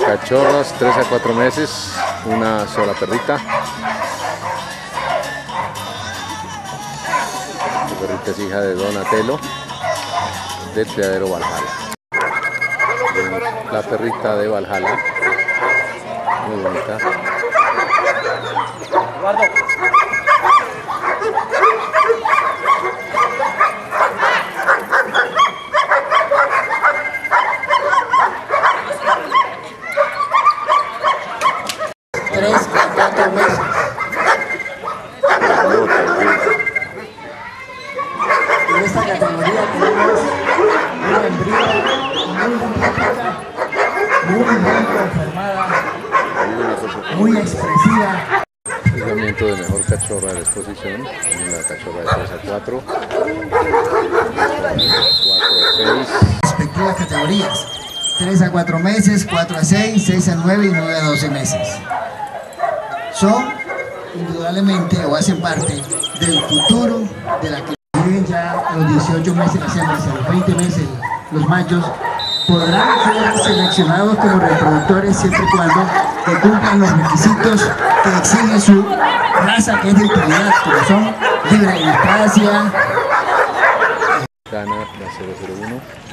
Cachorros, 3 a 4 meses, una sola perrita. La perrita es hija de Donatello, del criadero Valhalla. La perrita de Valhalla, muy bonita. En esta categoría tenemos una hembrita muy simpática, muy bien conformada, muy expresiva. Entrenamiento de mejor cachorra de la exposición, la cachorra de 3 a 4, 4 a 6. Respectivas categorías, 3 a 4 meses, 4 a 6, 6 a 9 y 9 a 12 meses. Son indudablemente o hacen parte del futuro de la que viven ya a los 18 meses las hembras, a los 20 meses los machos. Podrán ser seleccionados como reproductores siempre y cuando que cumplan los requisitos que exige su raza, que es de utilidad, como son libre de distancia. Gana la 001.